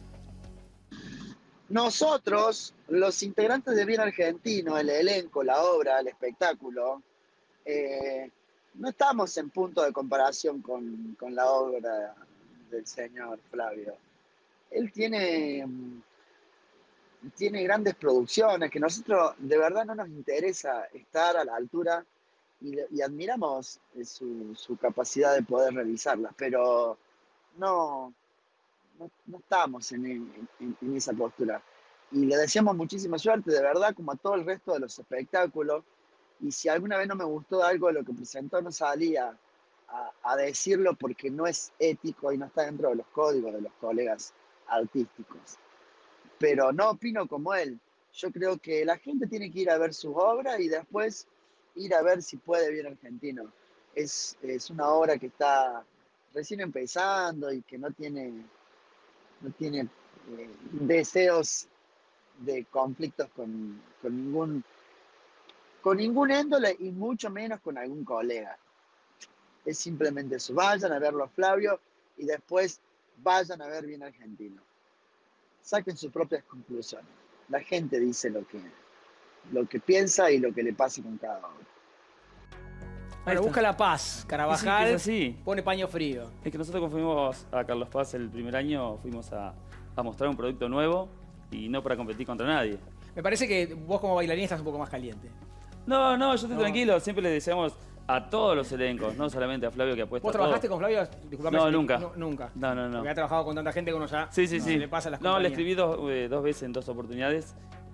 Nosotros, los integrantes de Bien Argentino, el elenco, la obra, el espectáculo, eh, no estamos en punto de comparación con, con la obra del señor Flavio. Él tiene, mm, tiene grandes producciones que nosotros de verdad no nos interesa estar a la altura y, y admiramos eh, su, su capacidad de poder realizarlas, pero no, no, no estamos en, en- en esa postura. Y le deseamos muchísima suerte, de verdad, como a todo el resto de los espectáculos. Y si alguna vez no me gustó algo de lo que presentó, no salía a, a decirlo porque no es ético y no está dentro de los códigos de los colegas artísticos. Pero no opino como él. Yo creo que la gente tiene que ir a ver sus obras y después ir a ver si puede Bien Argentino. Es, es una obra que está recién empezando y que no tiene, no tiene eh, deseos de conflictos con, con ningún con ningún índole y mucho menos con algún colega. Es simplemente eso. Vayan a verlo a Flavio y después vayan a ver Bien Argentino. Saquen sus propias conclusiones. La gente dice lo que, lo que piensa y lo que le pasa con cada uno. Bueno, busca la paz. Carabajal Es así. pone paño frío. Es que nosotros cuando fuimos a Carlos Paz el primer año, fuimos a, a mostrar un producto nuevo y no para competir contra nadie. Me parece que vos como bailarín estás un poco más caliente. No, no, yo estoy No. tranquilo. Siempre le deseamos a todos los elencos, no solamente a Flavio que apuesta ¿Vos a todo. trabajaste con Flavio? Disculpame No, si- nunca. no, nunca. No, no, no. Porque ha trabajado con tanta gente que uno ya Sí, sí, no, sí. le pasa a las No, le compañías. escribí dos, eh, dos veces en dos oportunidades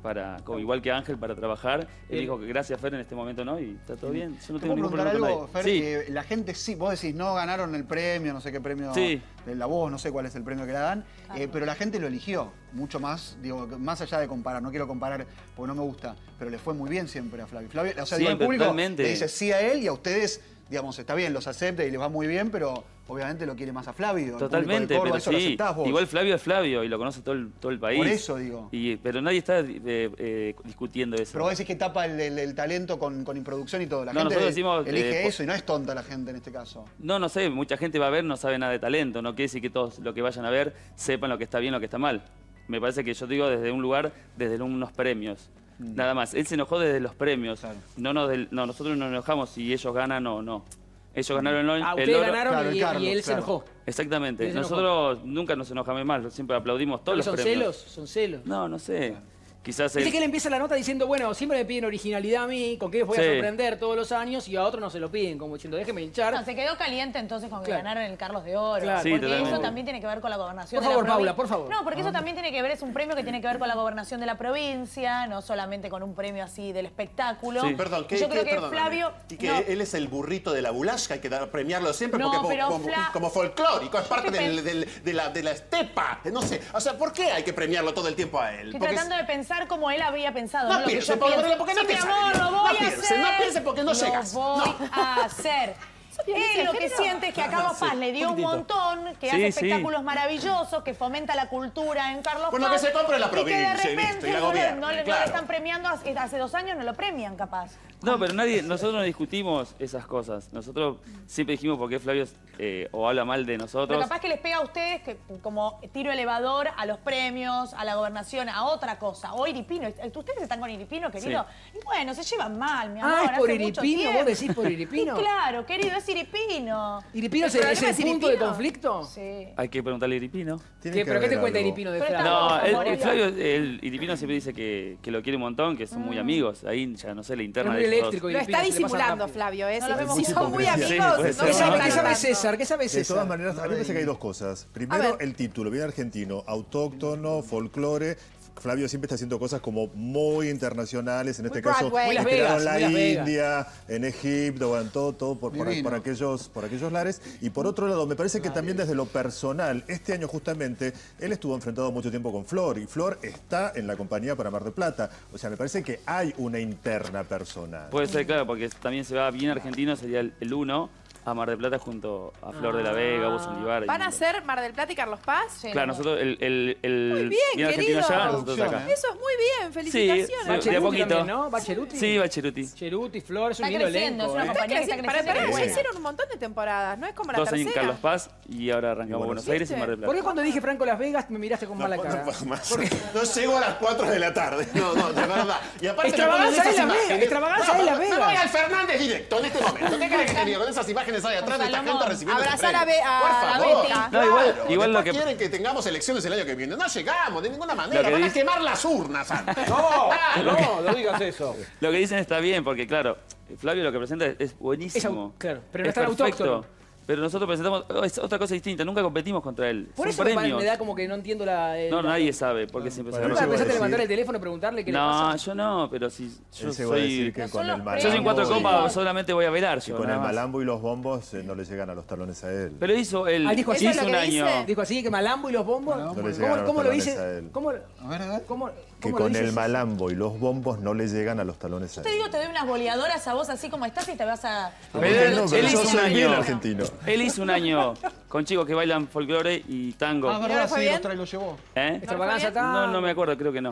para, como igual que Ángel, para trabajar. Él dijo que gracias, Fer, en este momento no, y está todo bien. Yo no ¿Te tengo puedo ningún preguntar problema algo, con Fer? nadie. Sí. Eh, la gente sí, vos decís, no ganaron el premio, no sé qué premio Sí. de La Voz, no sé cuál es el premio que le dan, eh, pero la gente lo eligió mucho más, digo, más allá de comparar, no quiero comparar porque no me gusta, pero le fue muy bien siempre a Flavio. Flavio o sea, digo, el Siempre, público totalmente. le dice sí a él y a ustedes, digamos, está bien, los acepta y les va muy bien, pero obviamente lo quiere más a Flavio. el Totalmente, público de Córdoba, pero eso lo sí. aceptás vos. Igual Flavio es Flavio y lo conoce todo el, todo el país. Por eso digo. Y, pero nadie está eh, eh, discutiendo eso. Pero vos decís que tapa el, el- el talento con, con improducción y todo. La No, gente nosotros decimos, elige eh, eso y no es tonta la gente en este caso. No, no sé, mucha gente va a ver, no sabe nada de talento. No quiere decir que todos los que vayan a ver sepan lo que está bien, lo que está mal. Me parece que yo digo desde un lugar, desde unos premios. Mm. Nada más. Él se enojó desde los premios. No, nos del- no, nosotros no nos enojamos si ellos ganan o no. Ellos ganaron el, Ah, el ustedes oro. ganaron Claro, y- y Carlos, él se claro. enojó. Exactamente. Él se enojó. Nosotros nunca nos enojamos más, siempre aplaudimos todos los ¿Son premios. celos? ¿Son celos? No, no sé. Quizás Viste él- que él empieza la nota diciendo, bueno, siempre me piden originalidad a mí, con qué les voy a Sí. sorprender todos los años, y a otros no se lo piden, como diciendo, déjeme hinchar. No, se quedó caliente entonces con que Claro. ganaron el Carlos de Oro. Claro. Sí, porque totalmente. eso también tiene que ver con la gobernación Por de favor, la provincia. Paula, por favor. No, porque eso también tiene que ver, es un premio que tiene que ver con la gobernación de la provincia, no solamente con un premio así del espectáculo. Sí. Perdón, ¿qué, Yo creo qué- que perdóname. Flavio... Y que no, él es el burrito de la bulash, que hay que dar- premiarlo siempre No, porque como- pero como, Fla- como folclórico, es Yo parte estoy del- pens- del- de, la, de la estepa. No sé, o sea, ¿por qué hay que premiarlo todo el tiempo a él? Estoy Porque tratando de pensar como él había pensado. No No, lo que piense, yo Paula, pienso. porque no Sí, te mi sale amor, bien. lo No voy a piense, hacer. no piense porque no Lo llegas. voy No. a hacer. violencia Él lo de que género? siente es que acá Sí, Paz le dio un poquitito. montón, que Sí, hace sí. espectáculos maravillosos, que fomenta la cultura en Carlos Por lo Paz. que se compra en la y que de provincia, y listo, repente y la no, le- gobierne, no le, no le claro. están premiando, hace, hace dos años no lo premian capaz. No, pero nadie, nosotros no discutimos esas cosas. Nosotros siempre dijimos por qué Flavio eh, o habla mal de Pero nosotros. capaz que les pega a ustedes que, como tiro elevador a los premios, a la gobernación, a otra cosa. O Iripino. ¿Ustedes están con Iripino, querido? Y bueno, se llevan mal, mi amor. Ah, ¿es por hace mucho Iripino? ¿Vos tiempo. decís por Iripino? Y claro, querido, es Iripino. ¿Iripino es El el, es problema el es punto de Iripino. conflicto? Sí. Hay que preguntarle a Iripino. ¿Qué- ¿Pero qué te cuenta Iripino de Pero Flavio? está No, rojo, el, Moria. el Flavio, el Iripino siempre dice que, que lo quiere un montón, que son muy amigos. Ahí ya no sé, la interna Es muy de ellos eléctrico, dos. Lo Iripino, está se le pasa disimulando, rápido. Flavio. ¿eh? No lo Si- vemos si mucho son muy hipocresía. amigos, Sí, puede no ser. ¿Qué se sabe, están qué sabe hablando. César? ¿Qué sabe De César? todas maneras, a mí me parece que hay dos cosas. Primero, ver. el título, bien argentino, autóctono, folclore. Flavio siempre está haciendo cosas como muy internacionales, en este Muy caso Broadway. Muy Las inspirado Vegas, en la muy Las Vegas. India, en Egipto, bueno, todo, todo por, por, Divino. por aquellos, por aquellos lares. Y por otro lado, me parece que también desde lo personal, este año justamente, él estuvo enfrentado mucho tiempo con Flor, y Flor está en la compañía para Mar del Plata. O sea, me parece que hay una interna personal. Puede ser, claro, porque también se va bien argentino, sería el, el uno a Mar del Plata junto a Flor de la Vega, Bus Olivar. y- ¿Van a ser Mar del Plata y Carlos Paz? Claro, nosotros el, el, el Muy bien, argentino querido. allá, nosotros acá. Eso es muy bien, Sí, felicitaciones. de a Bacheruti poquito. también, ¿no? Bacheruti. Sí, Bacheruti. Cheruti, Flor, es un Está lindo creciendo, elenco. es una ¿eh? Está compañía que está creciendo. Para, creciendo. para, y ya buena. hicieron un montón de temporadas, no es como la Dos años en tercera. Carlos Paz y ahora arrancamos Y bueno, Buenos Aires y Mar del ¿Por Plata. qué cuando dije Franco Las Vegas me miraste con mala cara? No, más. No llego a las cuatro de la tarde. No, no, de verdad. Y aparte Extravaganza me ponen es esas Las Vegas, imágenes. extravaganza No, es Las Me Vegas. voy al Fernández directo en este momento. ¿Qué crees que te diga? Con esas imágenes ahí atrás de esta Salomón, gente recibiendo ese abrazar a premio. Be- a Por la favor. Betty. No, igual- Claro, igual lo después que- quieren que tengamos elecciones el año que viene. No llegamos de ninguna manera. Lo que Van a dice- quemar las urnas antes. No, Claro. no, no digas eso. Lo que dicen está bien, porque claro, Flavio lo que presenta es, es Es buenísimo. au- claro, pero no es está el perfecto. autóctono. Pero nosotros presentamos oh, es otra cosa distinta, nunca competimos contra él. Por Son eso me, pare- premios. me da como que no entiendo la... el- No, la- nadie sabe por qué siempre se Bueno, ¿Nunca yo voy a empezaste a decir- levantar el teléfono y preguntarle qué le No, pasa? yo no, pero si yo Él se va a soy... decir que No con son el los malambo, Yo soy en cuatro premios. copas, solamente voy a velar y yo. con nada el más. malambo y los bombos eh, no le llegan a los talones a él. Pero hizo el... Ah, dijo así. hizo ¿Eso es un lo que año... dice? Dijo así que Malambo y los bombos. No le ¿Cómo, llegan a los cómo lo talones dice? a él. ¿Cómo, A ver, a ver. cómo, Que cómo lo con dice? el malambo y los bombos no le llegan a los talones a Te él. digo, te doy unas boleadoras a vos así como estás y te vas a... Pero Porque él, no, él pero yo hizo un soy bien año... argentino. Él hizo un año con chicos que bailan folclore y tango. Ah, ¿Y no verdad, le fue sí, bien? lo trae, lo llevó. ¿Eh? Extravaganza acá. No, no me acuerdo, creo que no.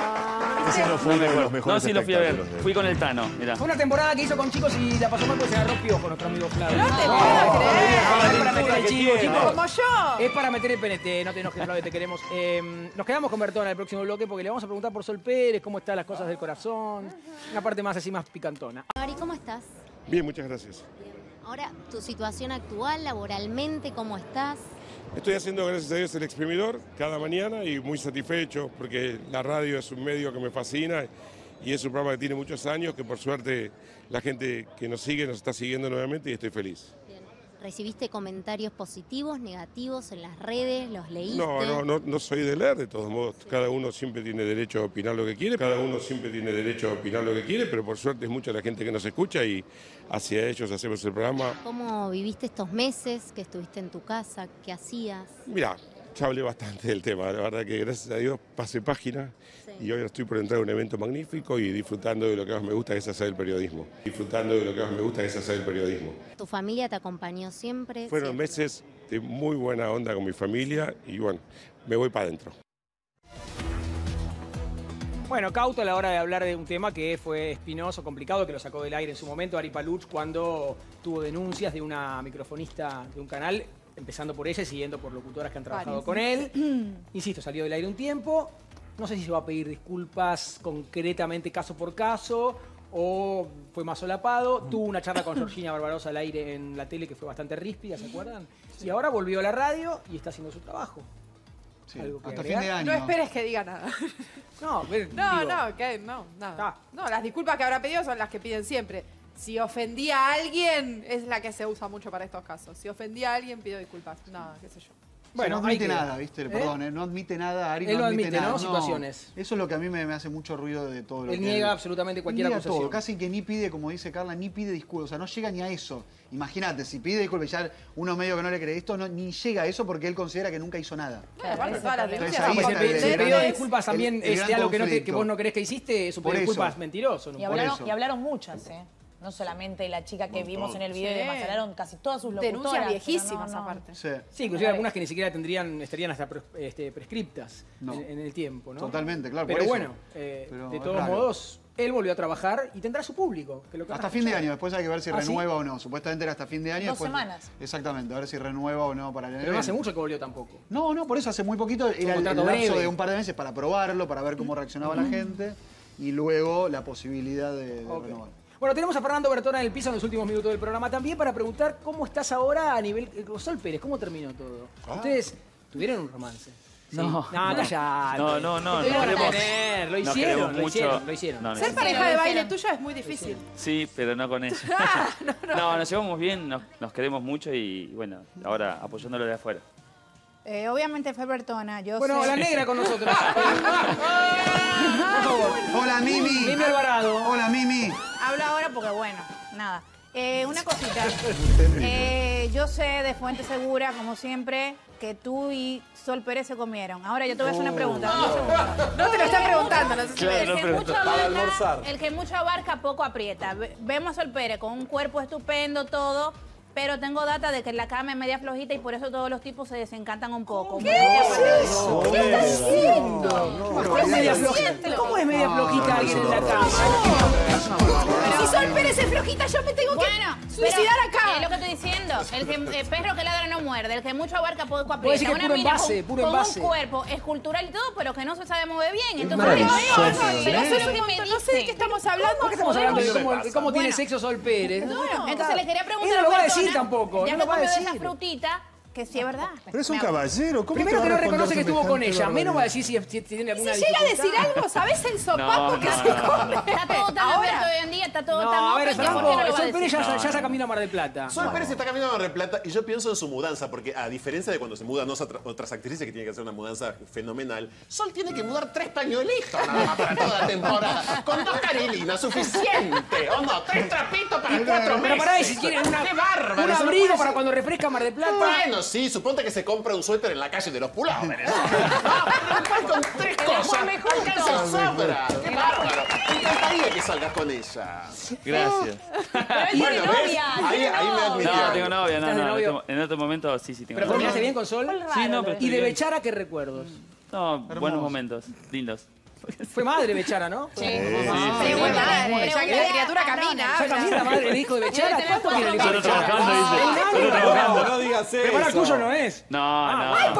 Ah, Ese no fue No me uno de los acuerdo. No, mejores sí lo fui a ver. espectáculos de él. Fui con el Tano, mirá. Fue una temporada que hizo con chicos y la pasó mal porque se agarró piojo nuestro amigo Flavio. No te puedo Ah, es para creer. meter el chivo, chicos. Como yo. Es para meter el P N T, no te enojes, Flavio, te queremos. Eh, nos quedamos con Bertona en el próximo bloque porque le vamos a preguntar por Sol Pérez, cómo están las cosas del corazón. Una parte más así, más picantona. Mari, ¿cómo estás? Bien, muchas gracias. Ahora, tu situación actual, laboralmente, ¿cómo estás? Estoy haciendo, gracias a Dios, el exprimidor cada mañana y muy satisfecho porque la radio es un medio que me fascina y es un programa que tiene muchos años, que por suerte la gente que nos sigue nos está siguiendo nuevamente y estoy feliz. ¿Recibiste comentarios positivos, negativos en las redes? ¿Los leíste? No, no, no, no soy de leer, de todos modos. Cada uno siempre tiene derecho a opinar lo que quiere, cada uno siempre tiene derecho a opinar lo que quiere, pero por suerte es mucha la gente que nos escucha y hacia ellos hacemos el programa. ¿Cómo viviste estos meses que estuviste en tu casa? ¿Qué hacías? Mirá, ya hablé bastante del tema, la verdad que gracias a Dios pasé página y hoy estoy por entrar a un evento magnífico y disfrutando de lo que más me gusta, que es hacer el periodismo. Disfrutando de lo que más me gusta, que es hacer el periodismo. ¿Tu familia te acompañó siempre? Fueron siempre. meses de muy buena onda con mi familia y bueno, me voy para adentro. Bueno, cauto a la hora de hablar de un tema que fue espinoso, complicado, que lo sacó del aire en su momento Ari Paluch cuando tuvo denuncias de una microfonista de un canal, empezando por ella y siguiendo por locutoras que han trabajado con él. Insisto, salió del aire un tiempo. No sé si se va a pedir disculpas concretamente caso por caso o fue más solapado. Tuvo una charla con Georgina Barbarosa al aire en la tele que fue bastante ríspida, ¿se acuerdan? Sí. Y ahora volvió a la radio y está haciendo su trabajo. Sí, ¿Algo que hasta agregar? fin de año. No esperes que diga nada. No, ver, No, digo, no, que no, nada. Ah. No, las disculpas que habrá pedido son las que piden siempre. Si ofendí a alguien, es la que se usa mucho para estos casos. Si ofendí a alguien, pido disculpas. Nada, qué sé yo. Bueno, no admite hay que- nada, ¿viste? ¿Eh? Perdón, ¿eh? no admite nada, Ari Él no no admite, admite, nada. ¿no? Situaciones. Eso es lo que a mí me, me hace mucho ruido de todo lo Él que niega absolutamente cualquier niega acusación. todo, casi que ni pide, como dice Carla, ni pide disculpas, o sea, no llega ni a eso. Imagínate, si pide disculpas, ya uno medio que no le cree esto, no, ni llega a eso porque él considera que nunca hizo nada. Bueno, aparte todas las Entonces, denuncias ahí son está Si el- te el pidió gran- disculpas también el- el es gran de algo que, no te- que conflicto. vos no crees que hiciste, eso Por pedir eso. disculpas es mentiroso. ¿no? Y Por hablaron, eso. y hablaron muchas, ¿eh? No solamente la chica que vimos en el video Sí. y demás, hablaron casi todas sus locutoras. Denuncias pero viejísimas no, no. aparte. Sí, Sí, inclusive algunas que ni siquiera tendrían, estarían hasta pre- este, prescriptas No. en, en el tiempo, ¿no? Totalmente, claro, Pero por eso. bueno, eh, Pero de es todos raro. modos, él volvió a trabajar y tendrá su público. Que lo hasta querrá fin de escuchar. año, después hay que ver si ¿Ah, sí? renueva o no. Supuestamente era hasta fin de año. Dos después- semanas. Exactamente, a ver si renueva o no para el Pero no evento. hace mucho que volvió tampoco. No, no, por eso hace muy poquito era el, el contrato lapso breve. de un par de meses para probarlo, para ver cómo reaccionaba la gente y luego la posibilidad de, de Ok. renovar. Bueno, tenemos a Fernando Bertona en el piso en los últimos minutos del programa también para preguntar cómo estás ahora a nivel... eh, Sol Pérez, ¿cómo terminó todo? Ustedes tuvieron un romance. ¿Sí? No. No, callate. No, no, no, Lo no queremos- tener, lo nos hicieron, queremos lo mucho. hicieron, lo hicieron. No, no, Ser no. pareja de baile tuyo es muy difícil. Sí, pero no con ella. no, nos llevamos bien, nos, nos queremos mucho y bueno, ahora apoyándolo de afuera. Eh, obviamente fue Bertona. Yo Bueno, sé- la negra con nosotros. Por favor. Hola, Mimi. Mimi Alvarado. Hola, Mimi. Hablo ahora porque, bueno, nada. Eh, una cosita. Eh, yo sé de fuente segura, como siempre, que tú y Sol Pérez se comieron. Ahora yo te voy a hacer una pregunta. No te lo están preguntando, no sé si Claro, El no que, pregunto. mucho Para abarca, almorzar. el que mucho abarca, poco aprieta. Ve- Vemos a Sol Pérez con un cuerpo estupendo, todo, pero tengo data de que la cama es media flojita y por eso todos los tipos se desencantan un poco. ¿Qué es eso? ¿Qué estás haciendo? ¿Cómo es media flojita? ¿Cómo es media flojita alguien en la cama? Si Sol Pérez es flojita, yo me tengo Bueno, que suicidar pero, acá. Es lo que estoy diciendo. El, que, el perro que ladra no muerde. El que mucho abarca poco Puedo decir aprieta. que Una puro mina envase, con, puro con envase. un cuerpo escultural y todo, pero que no se sabe mover bien. Entonces, maravilloso, pero ¿eh? eso es lo que me No sé de qué estamos hablando. ¿Por qué estamos hablando de cómo, Podemos- cómo tiene Bueno. sexo Sol Pérez? Bueno, entonces le quería preguntar Él no lo va a Bertona, decir tampoco, Ya no me lo va a comió de esa decir. frutita, que sí es verdad. Pero es un Me hago- caballero. ¿Cómo Primero te que va no a responder reconoce que estuvo con semejante ella, menos va a barbaridad? decir si, si tiene alguna Si llega a decir dificultad. algo, ¿sabés el sopapo No, que no, se no, come? Está todo tan Ahora. abierto hoy en día, está todo No, tan a ver, open que ¿por qué no Franco, lo va a Sol Pérez decir? ya, ya está camino a Mar del Plata. Sol Pérez está caminando a Mar del Plata y yo pienso en su mudanza, porque a diferencia de cuando se mudan otras- otras actrices que tienen que hacer una mudanza fenomenal, Sol tiene que mudar tres pañuelitos nada más para toda la temporada. Con dos carilinas, suficiente. ¿O no? Tres trapitos para cuatro meses. Pero pará, y si quieren una, ¡Qué bárbaro! un eso no abrigo puede para ser. cuando refresca Mar del Plata. Bueno, sí, suponte que se compra un suéter en la calle de los pulóveres. No, con tres cosas alcanza sobra. ¡Qué bárbaro! Me encantaría que salgas con ella. Gracias. Pero él tiene Bueno, ¿ves? novia. Ahí, tiene ahí me novia. admití. No, tengo novia, no, ¿Estás de no. En novio? otro, en otro momento sí, sí tengo ¿Pero novia. combinaste bien con Sol? Sí, no, pero ¿Y de estoy bien. Bechara qué recuerdos? No, buenos momentos, lindos. Fue madre Bechara, ¿no? Sí. Sí, Pregunta, sí. ya que la criatura camina. ¿Ya camina la madre del hijo de Bechara? ¿Cuánto tiene el hijo de Solo Bechara? trabajando, dice. Un año, Solo pero trabajando. No digas Pero para el eso. tuyo no es. No, no. Ay, por Dios,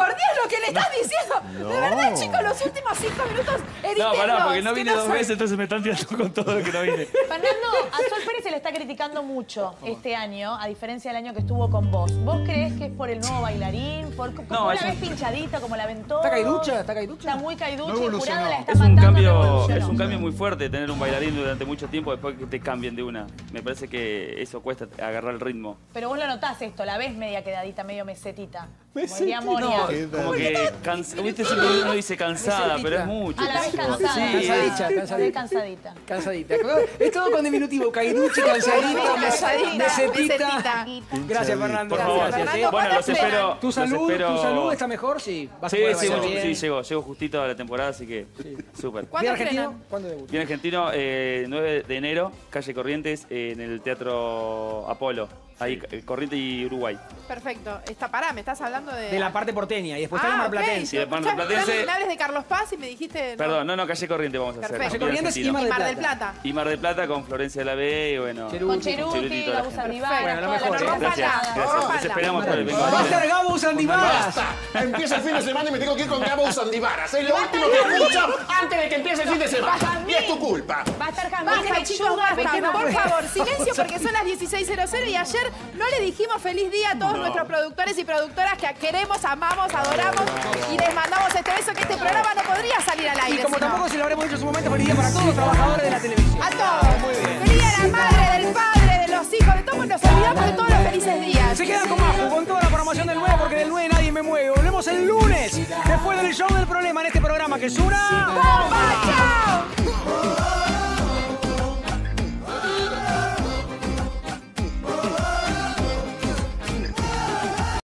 lo que le estás diciendo. No. De verdad, chicos, los últimos cinco minutos No, pará, porque no ¿Qué vine dos pasa? veces, entonces me están tirando con todo lo que no vine. Fernando, a Sol Pérez se le está criticando mucho este año, a diferencia del año que estuvo con vos. ¿Vos creés que es por el nuevo bailarín? Por, como No, la es ves un- pinchadita, como la ven todos? ¿Está caiducha? ¿Está caiducha? Está muy caiducha No y el evolucionó. jurado la está Es un, matando, no cambio, evolucionó. es un cambio muy fuerte tener un bailarín durante mucho tiempo después que te cambien de una. Me parece que eso cuesta agarrar el ritmo. Pero vos lo notás esto, la ves media quedadita, medio mesetita. Como No, diría Moria. como que cansa, viste, siempre uno dice cansada, pero es mucho. Ah, la ves chicos. cansada. Sí, Cansadita, La cansadita. ves cansadita. Cansadita. Es todo con diminutivo. Caiduchi, cansadita, Cansadita, mesetita. Gracias, Fernando. Por favor. Gracias, Fernando, ¿eh? Bueno, los espero. ¿Tu los salud, espero- ¿Tu salud está mejor? Sí. ¿Vas a Sí, poder sí, bailar sí, bien? llego, llego justito a la temporada, así que súper. ¿Cuándo ¿Bien argentino? estrenan? ¿Cuándo debuta? Bien argentino, eh, nueve de enero, calle Corrientes, eh, en el Teatro Apolo. Ahí, eh, Corrientes y Uruguay. Perfecto. Está, pará, me estás hablando de... De la parte porteña y después está la Ah, ok. marplatense. Sí, de Escuchá, Marplatense. Me hables de Carlos Paz y me dijiste... no. Perdón, no, no, calle Corrientes vamos a hacer. Perfecto. Calle Bien Corrientes y argentino. Mar Y del Mar del Plata. Plata. Y Mar del Plata con Florencia de la B y bueno. Cheruti. Con Cheruti Cheruti, y toda la Gabo gente. Sandivaras, Bueno, lo toda la mejor, noche ¿eh? Gracias, pasada. gracias. Les esperamos por el vengo. Va a estar Gabo Sandivaras. ¡Basta! Empieza el fin de semana y me tengo que ir con Gabo Sandivaras. Es lo último que escucho antes de que empiece el fin de semana. Y es tu culpa. Va a estar Jamil Basta, chicos, basta. Por fue? favor, silencio porque son las dieciséis cero cero y ayer no le dijimos feliz día a todos nuestros productores y productoras que queremos, amamos, adoramos y les mandamos este beso que este programa no podría salir al aire. Y como si no. tampoco se lo habremos dicho en su momento, feliz día para todos los trabajadores de la televisión. A todos. Muy bien. Feliz día a la madre, del padre, de los hijos, de todos. Nos olvidamos de todos los felices días. Se quedan con Majo, con toda la programación del nueve, porque del nueve nadie me mueve. Volvemos el lunes, después del show del problema en este programa que es una... ¡Bomba!